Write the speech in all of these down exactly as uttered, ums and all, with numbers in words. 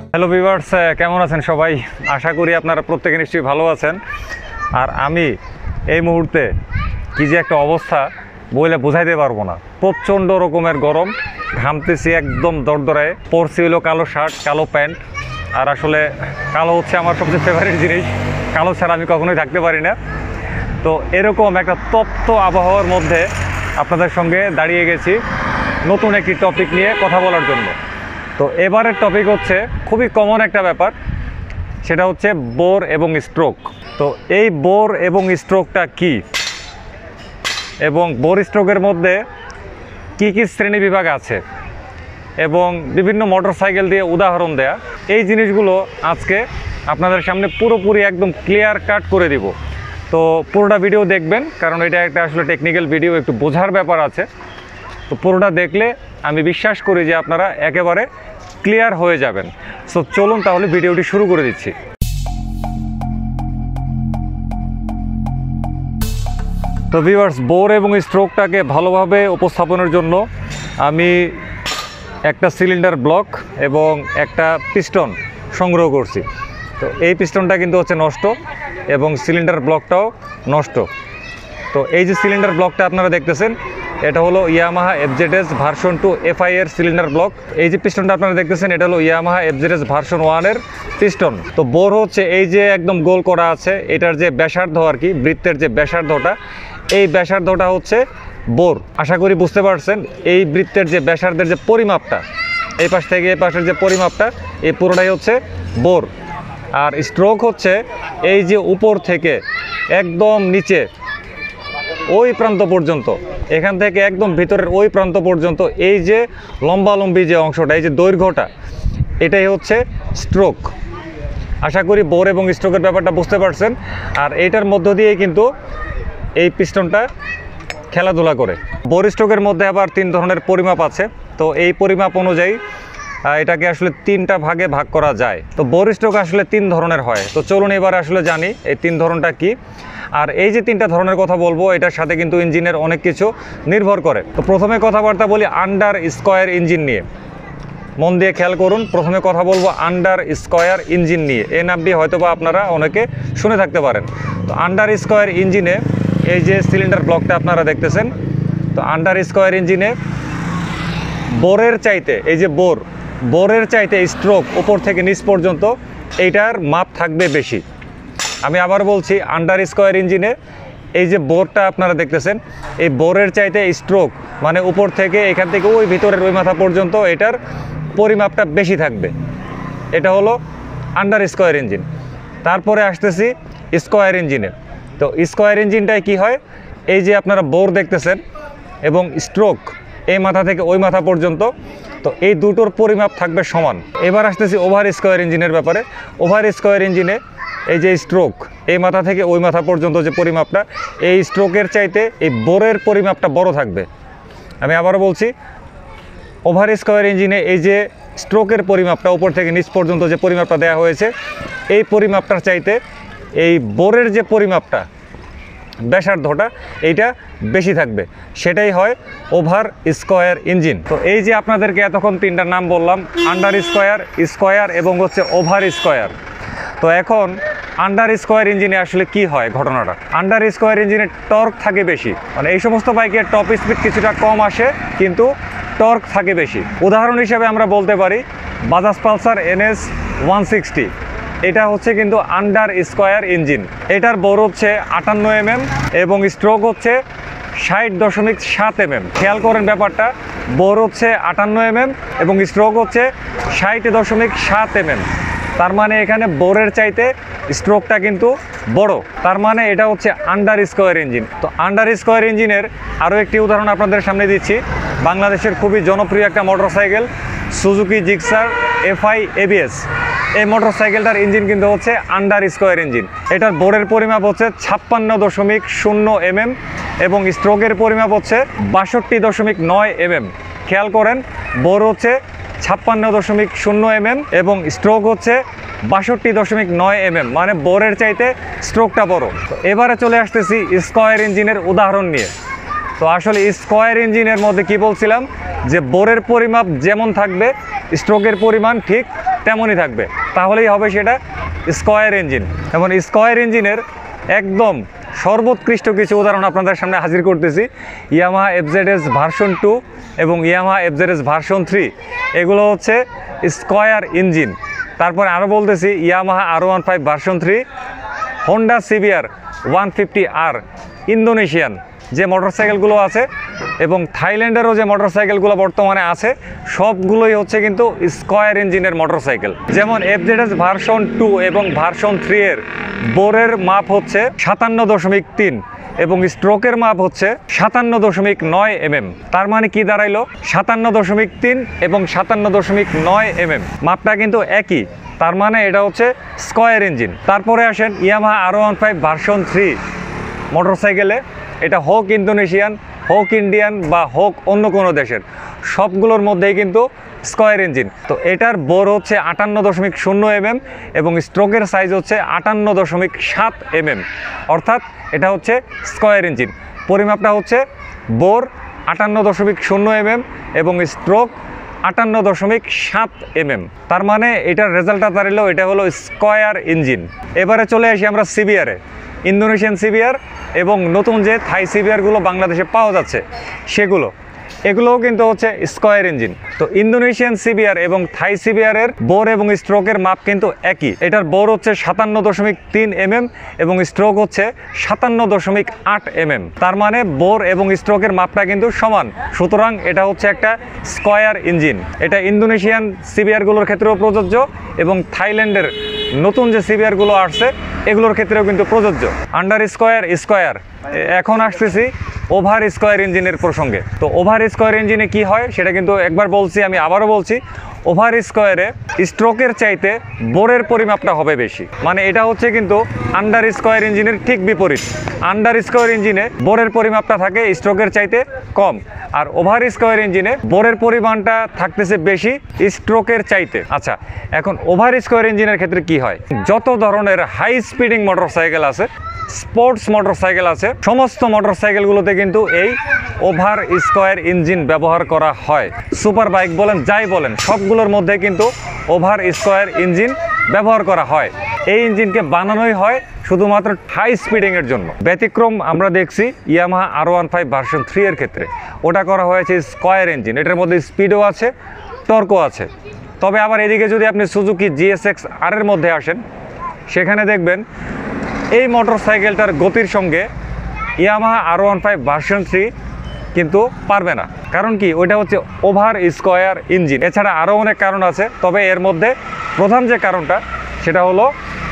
Hello viewers, কেমন আছেন সবাই? আশা করি আপনারা প্রত্যেকে নিশ্চয়ই ভালো আছেন। আর আমি এই মুহূর্তে কি যে একটা অবস্থা বলে বোঝাইতে পারবো না। প্রচণ্ড রকমের গরম, ঘামতেছি একদম দরদরায়। পরছি হলো কালো শার্ট, কালো প্যান্ট, আর আসলে কালো হচ্ছে আমার সবচেয়ে ফেভারিট জিনিস। কালো ছাড়া আমি কখনোই থাকতে পারি না। তো এরকম একটা তপ্ত আবহাওয়ার মধ্যে আপনাদের সঙ্গে দাঁড়িয়ে গেছি নতুন একটি টপিক নিয়ে কথা বলার জন্য। তো এবারের টপিক হচ্ছে খুবই কমন একটা ব্যাপার, সেটা হচ্ছে বোর এবং স্ট্রোক। তো এই বোর এবং স্ট্রোকটা কি, এবং বোর স্ট্রোকের মধ্যে কি কি শ্রেণী বিভাগ আছে, এবং বিভিন্ন মোটরসাইকেল দিয়ে উদাহরণ দেয়া, এই জিনিসগুলো আজকে আপনাদের সামনে পুরোপুরি একদম ক্লিয়ার কাট করে দিব। তো পুরোটা ভিডিও দেখবেন, কারণ এটা একটা আসলে টেকনিক্যাল ভিডিও, একটু বোঝার ব্যাপার আছে। তো পুরোটা দেখলে আমি বিশ্বাস করি যে আপনারা একেবারে ক্লিয়ার হয়ে যাবেন। সো চলুন তাহলে ভিডিওটি শুরু করে দিচ্ছি। তো ভিউয়ার্স, বোর এবং স্ট্রোকটাকে ভালোভাবে উপস্থাপনের জন্য আমি একটা সিলিন্ডার ব্লক এবং একটা পিস্টন সংগ্রহ করছি। তো এই পিস্টনটা কিন্তু হচ্ছে নষ্ট এবং সিলিন্ডার ব্লকটাও নষ্ট। তো এই যে সিলিন্ডার ব্লকটা আপনারা দেখতেছেন, এটা হলো Yamaha FZS version two FI এর সিলিন্ডার ব্লক। এই যে পিস্টনটা আপনারা দেখতেছেন, এটা হলো ইয়ামাহা এফজেডএস ভার্সন ওয়ানের পিস্টন। তো বোর হচ্ছে এই যে একদম গোল করা আছে, এটার যে ব্যাসার্ধ আর কি, বৃত্তের যে ব্যাসার্ধটা, এই ব্যাসার্ধটা হচ্ছে বোর। আশা করি বুঝতে পারছেন। এই বৃত্তের যে ব্যাসার্ধের যে পরিমাপটা, এই পাশ থেকে এই পাশের যে পরিমাপটা, এই পুরোটাই হচ্ছে বোর। আর স্ট্রোক হচ্ছে এই যে উপর থেকে একদম নিচে ওই প্রান্ত পর্যন্ত, এখান থেকে একদম ভিতরের ওই প্রান্ত পর্যন্ত এই যে লম্বালম্বি যে অংশটা, এই যে দৈর্ঘ্যটা, এটাই হচ্ছে স্ট্রোক। আশা করি বোর এবং স্ট্রোকের ব্যাপারটা বুঝতে পারছেন। আর এইটার মধ্য দিয়েই কিন্তু এই পিস্টনটা খেলাধুলা করে। বোর স্ট্রোকের মধ্যে আবার তিন ধরনের পরিমাপ আছে। তো এই পরিমাপ অনুযায়ী এটাকে আসলে তিনটা ভাগে ভাগ করা যায়। তো বোর স্ট্রোক আসলে তিন ধরনের হয়। তো চলুন এবার আসলে জানি এই তিন ধরনটা কি। আর এই যে তিনটা ধরনের কথা বলবো, এটার সাথে কিন্তু ইঞ্জিনের অনেক কিছু নির্ভর করে। তো প্রথমে কথাবার্তা বলি আন্ডার স্কোয়ার ইঞ্জিন নিয়ে। মন দিয়ে খেয়াল করুন, প্রথমে কথা বলবো আন্ডার স্কোয়ার ইঞ্জিন নিয়ে। এই নামটি হয়তো বা আপনারা অনেকে শুনে থাকতে পারেন। তো আন্ডার স্কোয়ার ইঞ্জিনে এই যে সিলিন্ডার ব্লকটা আপনারা দেখতেছেন, তো আন্ডার স্কোয়ার ইঞ্জিনে বোরের চাইতে, এই যে বোর, বোরের চাইতে স্ট্রোক উপর থেকে নিচ পর্যন্ত এইটার মাপ থাকবে বেশি। আমি আবার বলছি, আন্ডার স্কোয়ার ইঞ্জিনে এই যে বোরটা আপনারা দেখতেছেন, এই বোরের চাইতে স্ট্রোক মানে উপর থেকে এখান থেকে ওই ভিতরের ওই মাথা পর্যন্ত এটার পরিমাপটা বেশি থাকবে। এটা হলো আন্ডার স্কোয়ার ইঞ্জিন। তারপরে আসতেছি স্কোয়ার ইঞ্জিনে। তো স্কোয়ার ইঞ্জিনটায় কি হয়, এই যে আপনারা বোর দেখতেছেন এবং স্ট্রোক এই মাথা থেকে ওই মাথা পর্যন্ত, তো এই দুটোর পরিমাপ থাকবে সমান। এবার আসতেছি ওভার স্কোয়ার ইঞ্জিনের ব্যাপারে। ওভার স্কোয়ার ইঞ্জিনে এই যে স্ট্রোক এই মাথা থেকে ওই মাথা পর্যন্ত যে পরিমাপটা, এই স্ট্রোকের চাইতে এই বোরের পরিমাপটা বড় থাকবে। আমি আবারও বলছি, ওভার স্কোয়ার ইঞ্জিনে এই যে স্ট্রোকের পরিমাপটা উপর থেকে নিচ পর্যন্ত যে পরিমাপটা দেওয়া হয়েছে, এই পরিমাপটার চাইতে এই বোরের যে পরিমাপটা, ব্যাসার্ধটা, এইটা বেশি থাকবে। সেটাই হয় ওভার স্কোয়ার ইঞ্জিন। তো এই যে আপনাদেরকে এতক্ষণ তিনটা নাম বললাম, আন্ডার স্কোয়ার, স্কোয়ার এবং হচ্ছে ওভার স্কোয়ার। তো এখন আন্ডার স্কোয়ার ইঞ্জিনে আসলে কি হয় ঘটনাটা? আন্ডার স্কোয়ার ইঞ্জিনে টর্ক থাকে বেশি, মানে এই সমস্ত বাইকের টপ স্পিড কিছুটা কম আসে কিন্তু টর্ক থাকে বেশি। উদাহরণ হিসেবে আমরা বলতে পারি Bajaj Pulsar NS one sixty, এটা হচ্ছে কিন্তু আন্ডার স্কোয়ার ইঞ্জিন। এটার বোর হচ্ছে আটান্ন এমএম এবং স্ট্রোক হচ্ছে ষাট দশমিক সাত এমএম। খেয়াল করেন ব্যাপারটা, বোর হচ্ছে আটান্ন এমএম এবং স্ট্রোক হচ্ছে ষাট দশমিক সাত এমএম। তার মানে এখানে বোরের চাইতে স্ট্রোকটা কিন্তু বড়। তার মানে এটা হচ্ছে আন্ডার স্কোয়ার ইঞ্জিন। তো আন্ডার স্কোয়ার ইঞ্জিনের আরও একটি উদাহরণ আপনাদের সামনে দিচ্ছি। বাংলাদেশের খুবই জনপ্রিয় একটা motorcycle Suzuki Gixxer FI ABS. এই মোটরসাইকেলটার ইঞ্জিন কিন্তু হচ্ছে আন্ডার স্কোয়ার ইঞ্জিন। এটার বোরের পরিমাপ হচ্ছে ছাপ্পান্ন দশমিক শূন্য এমএম এবং স্ট্রোকের পরিমাপ হচ্ছে বাষট্টি দশমিক নয় এমএম। খেয়াল করেন, বোর হচ্ছে ছাপ্পান্ন দশমিক শূন্য এমএম এবং স্ট্রোক হচ্ছে বাষট্টি দশমিক নয় এমএম, মানে বোরের চাইতে স্ট্রোকটা বড়। তো এবারে চলে আসতেছি স্কোয়ার ইঞ্জিনের উদাহরণ নিয়ে। তো আসলে স্কোয়ার ইঞ্জিনের মধ্যে কি বলছিলাম, যে বোরের পরিমাপ যেমন থাকবে স্ট্রোকের পরিমাণ ঠিক তেমনই থাকবে, তাহলেই হবে সেটা স্কয়ার ইঞ্জিন। এবং স্কয়ার ইঞ্জিনের একদম সর্বোৎকৃষ্ট কিছু উদাহরণ আপনাদের সামনে হাজির করতেছি। ইয়ামাহা এফজেডএস ভার্সন টু এবং ইয়ামাহা এফজেডএস ভার্সন থ্রি, এগুলো হচ্ছে স্কয়ার ইঞ্জিন। তারপরে আরও বলতেছি Yamaha R one five version three, Honda CBR one fifty R, Indonesian যে মোটরসাইকেলগুলো আছে এবং থাইল্যান্ডেরও যে মোটরসাইকেলগুলো বর্তমানে আছে, সবগুলোই হচ্ছে কিন্তু স্কয়ার ইঞ্জিনের মোটরসাইকেল। যেমন এফজেডএস ভার্সন টু এবং ভার্সন থ্রি এর বোরের মাপ হচ্ছে সাতান্ন দশমিক তিন এবং স্ট্রোকের মাপ হচ্ছে সাতান্ন দশমিক নয় এমএম। তার মানে কি দাঁড়াইলো, সাতান্ন দশমিক তিন এবং সাতান্ন দশমিক নয় এমএম, মাপটা কিন্তু একই। তার মানে এটা হচ্ছে স্কয়ার ইঞ্জিন। তারপরে আসেন Yamaha R one five version three মোটরসাইকেলে, এটা হোক ইন্দোনেশিয়ান, হোক ইন্ডিয়ান বা হোক অন্য কোনো দেশের, সবগুলোর মধ্যেই কিন্তু স্কয়ার ইঞ্জিন। তো এটার বোর হচ্ছে আটান্ন দশমিক শূন্য এমএম এবং স্ট্রোকের সাইজ হচ্ছে আটান্ন দশমিক সাত এমএম, অর্থাৎ এটা হচ্ছে স্কয়ার ইঞ্জিন। পরিমাপটা হচ্ছে বোর আটান্ন দশমিক শূন্য এমএম এবং স্ট্রোক আটান্ন দশমিক সাত এমএম। তার মানে এটার রেজাল্টটা দাঁড়ালো এটা হলো স্কয়ার ইঞ্জিন। এবারে চলে আসি আমরা সিবিআরে, ইন্দোনেশিয়ান সিবিআর এবং নতুন যে থাই সিবিআরগুলো বাংলাদেশে পাওয়া যাচ্ছে সেগুলো, এগুলোও কিন্তু হচ্ছে স্কয়ার ইঞ্জিন। তো ইন্দোনেশিয়ান সিবিআর এবং থাই সিবিআরের বোর এবং স্ট্রোকের মাপ কিন্তু একই। এটার বোর হচ্ছে সাতান্ন দশমিক তিন এমএম এবং স্ট্রোক হচ্ছে সাতান্ন দশমিক আট এমএম। তার মানে বোর এবং স্ট্রোকের মাপটা কিন্তু সমান, সুতরাং এটা হচ্ছে একটা স্কয়ার ইঞ্জিন। এটা ইন্দোনেশিয়ান সিবিআরগুলোর ক্ষেত্রেও প্রযোজ্য এবং থাইল্যান্ডের নতুন যে সিবিআরগুলো আসছে এগুলোর ক্ষেত্রেও কিন্তু প্রযোজ্য। Under square square. এখন আসতেছি ওভার স্কয়ার ইঞ্জিনের প্রসঙ্গে। তো ওভার স্কয়ার ইঞ্জিনে কি হয় সেটা কিন্তু একবার বলছি, আমি আবারও বলছি, ওভার স্কয়ারে স্ট্রোকের চাইতে বোরের পরিমাপটা হবে বেশি। মানে এটা হচ্ছে কিন্তু আন্ডার স্কয়ার ইঞ্জিনের ঠিক বিপরীত। আন্ডার স্কয়ার ইঞ্জিনে বোরের পরিমাপটা থাকে স্ট্রোকের চাইতে কম, আর ওভার স্কয়ার ইঞ্জিনে বোরের পরিমাণটা থাকতেছে বেশি স্ট্রোকের চাইতে। আচ্ছা, এখন ওভার স্কয়ার ইঞ্জিনের ক্ষেত্রে কি হয়, যত ধরনের হাই স্পিডিং মোটরসাইকেল আছে, স্পোর্টস মোটরসাইকেল আছে, সমস্ত মোটরসাইকেলগুলোতে কিন্তু এই ওভার স্কয়ার ইঞ্জিন ব্যবহার করা হয়। সুপার বাইক বলেন, যাই বলেন, সবগুলোর মধ্যে কিন্তু ওভার স্কয়ার ইঞ্জিন ব্যবহার করা হয়। এই ইঞ্জিনকে বানানোই হয় শুধুমাত্র হাই স্পিডিংয়ের জন্য। ব্যতিক্রম আমরা দেখছি Yamaha R one five version three এর ক্ষেত্রে, ওটা করা হয়েছে স্কয়ার ইঞ্জিন। এটার মধ্যে স্পিডও আছে, টর্কও আছে। তবে আবার এদিকে যদি আপনি সুজুকি জিএসএক্স আর এর মধ্যে আসেন, সেখানে দেখবেন এই মোটরসাইকেলটার গতির সঙ্গে Yamaha R one five version three কিন্তু পারবে না। কারণ কি, ওইটা হচ্ছে ওভার স্কয়ার ইঞ্জিন। এছাড়া আরও অনেক কারণ আছে, তবে এর মধ্যে প্রধান যে কারণটা সেটা হলো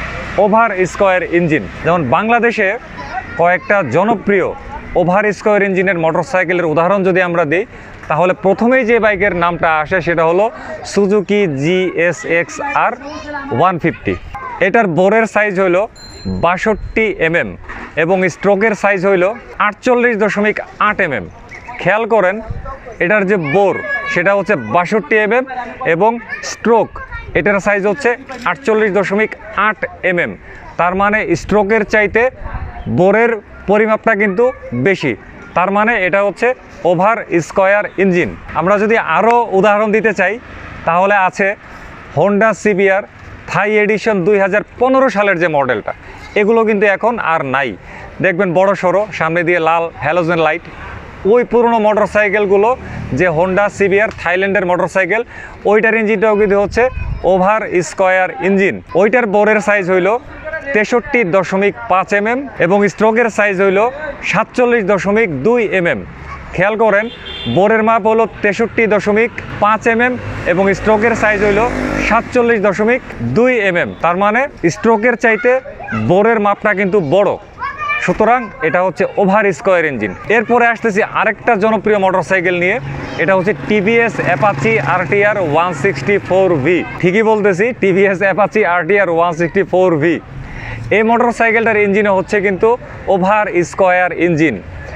ওভার স্কয়ার ইঞ্জিন। যেমন বাংলাদেশে কয়েকটা জনপ্রিয় ওভার স্কয়ার ইঞ্জিনের মোটরসাইকেলের উদাহরণ যদি আমরা দিই, তাহলে প্রথমেই যে বাইকের নামটা আসে সেটা হলো Suzuki GSX R one fifty. এটার বোরের সাইজ হইল বাষট্টি এমএম এবং স্ট্রোকের সাইজ হইল আটচল্লিশ দশমিক আট এমএম। খেয়াল করেন, এটার যে বোর সেটা হচ্ছে বাষট্টি এমএম এবং স্ট্রোক এটার সাইজ হচ্ছে আটচল্লিশ দশমিক আট এমএম। তার মানে স্ট্রোকের চাইতে বোরের পরিমাপটা কিন্তু বেশি। তার মানে এটা হচ্ছে ওভার স্কয়ার ইঞ্জিন। আমরা যদি আরও উদাহরণ দিতে চাই, তাহলে আছে হোন্ডা সিবিআর থাই এডিশন দুই হাজার পনেরো সালের যে মডেলটা, এগুলো কিন্তু এখন আর নাই। দেখবেন বড় সড়ো সামনে দিয়ে লাল হ্যালোজেন লাইট। ওই পুরনো মোটরসাইকেলগুলো যে হোন্ডা সিবিআর থাইল্যান্ডের মোটরসাইকেল, ওইটার ইঞ্জিনটাও কিন্তু হচ্ছে ওভার স্কয়ার ইঞ্জিন। ওইটার বোরের সাইজ হইল তেষট্টি দশমিক পাঁচ এমএম এবং স্ট্রোকের সাইজ হইল সাতচল্লিশ দশমিক দুই এমএম। খেয়াল করেন, বোরের মাপ হলো তেষট্টি দশমিক পাঁচ এমএম এবং স্ট্রোকের সাইজ হইল সাতচল্লিশ দশমিক দুই এমএম। তার মানে স্ট্রোকের চাইতে বোরের মাপটা কিন্তু বড়, সুতরাং এটা হচ্ছে ওভার স্কয়ার ইঞ্জিন। এরপরে আসতেছি আরেকটা জনপ্রিয় মোটরসাইকেল নিয়ে, এটা হচ্ছে TVS Apache RTR one sixty four V. ঠিকই বলতেছি, TVS Apache RTR one sixty four V. এই মোটরসাইকেলটার ইঞ্জিনও হচ্ছে কিন্তু ওভার স্কয়ার ইঞ্জিন।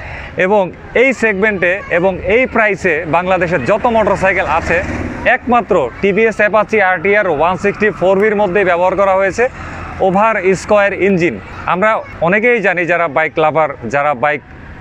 এবং এই সেগমেন্টে এবং এই প্রাইসে বাংলাদেশের যত মোটরসাইকেল আছে, একমাত্র TVS Apache RTR one sixty four ভির মধ্যেই ব্যবহার করা হয়েছে ওভার স্কয়ার ইঞ্জিন। আমরা অনেকেই জানি, যারা বাইক লাভার, যারা বাইক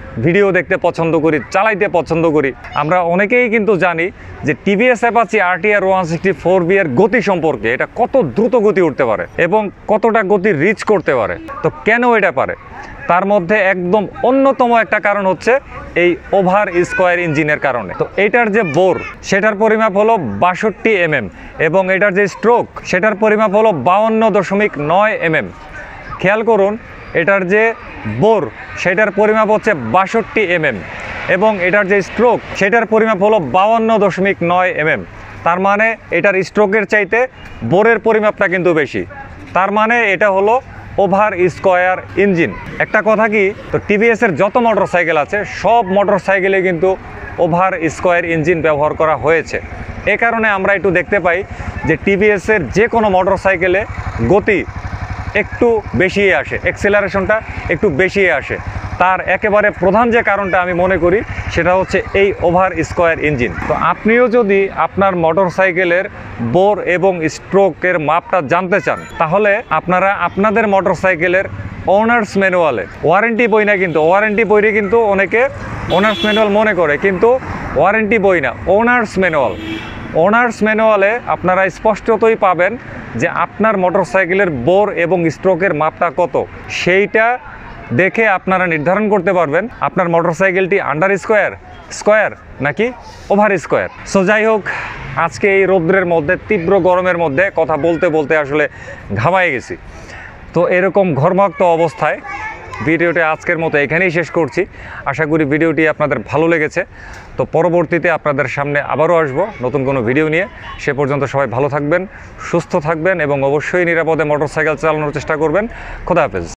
ভিডিও দেখতে পছন্দ করি, চালাইতে পছন্দ করি। আমরা অনেকেই কিন্তু জানি যে TVS Apache RTR one sixty four V এর গতি সম্পর্কে, এটা কত দ্রুত গতি উঠতে পারে এবং কতটা গতি রিচ করতে পারে। তো কেন এটা পারে? তার মধ্যে একদম অন্যতম একটা কারণ হচ্ছে এই ওভার স্কোয়ার ইঞ্জিনের কারণে। তো এটার যে বোর সেটার পরিমাপ হলো বাষট্টি এম এম এবং এটার যে স্ট্রোক সেটার পরিমাপ হলো বাউন্ন দশমিক নয় এম এম। খেয়াল করুন, এটার যে বোর সেটার পরিমাপ হচ্ছে বাষট্টি এম এম এবং এটার যে স্ট্রোক সেটার পরিমাপ হলো বাউন্ন দশমিক নয় এম এম। তার মানে এটার স্ট্রোকের চাইতে বোরের পরিমাপটা কিন্তু বেশি। তার মানে এটা হলো ওভার স্কোয়ার ইঞ্জিন। একটা কথা কি, তো টিভিএসের যত মোটর সাইকেল আছে সব মোটর সাইকেলে কিন্তু ওভার স্কোয়ার ইঞ্জিন ব্যবহার করা হয়েছে। এ কারণে আমরা একটু দেখতে পাই যে টিভিএসের যে কোনো মোটর সাইকেলে গতি একটু বেশি আসে, অ্যাক্সেলারেশনটা একটু বেশি আসে। তার একেবারে প্রধান যে কারণটা আমি মনে করি সেটা হচ্ছে এই ওভার স্কোয়ার ইঞ্জিন। তো আপনিও যদি আপনার মোটর সাইকেলের বোর এবং স্ট্রোকের মাপটা জানতে চান, তাহলে আপনারা আপনাদের মোটর সাইকেলের ওনার্স ম্যানুয়ালে, ওয়ারেন্টি বই না কিন্তু, ওয়ারেন্টি বইরে কিন্তু অনেকে ওনার্স ম্যানুয়াল মনে করে, কিন্তু ওয়ারেন্টি বই না, ওনার্স ম্যানুয়াল। ওনার্স ম্যানুয়ালে আপনারা স্পষ্টতই পাবেন যে আপনার মোটর সাইকেলের বোর এবং স্ট্রোকের মাপটা কত। সেইটা দেখে আপনারা নির্ধারণ করতে পারবেন আপনার মোটর সাইকেলটি আন্ডার স্কোয়ার, স্কোয়ার নাকি ওভার স্কোয়ার। সো যাই হোক, আজকে এই রৌদ্রের মধ্যে, তীব্র গরমের মধ্যে কথা বলতে বলতে আসলে ঘামায় গেছি। তো এরকম ঘর্মাক্ত অবস্থায় ভিডিওটি আজকের মতো এখানেই শেষ করছি। আশা করি ভিডিওটি আপনাদের ভালো লেগেছে। তো পরবর্তীতে আপনাদের সামনে আবারও আসবো নতুন কোনো ভিডিও নিয়ে। সে পর্যন্ত সবাই ভালো থাকবেন, সুস্থ থাকবেন এবং অবশ্যই নিরাপদে মোটরসাইকেল চালানোর চেষ্টা করবেন। খোদা হাফেজ।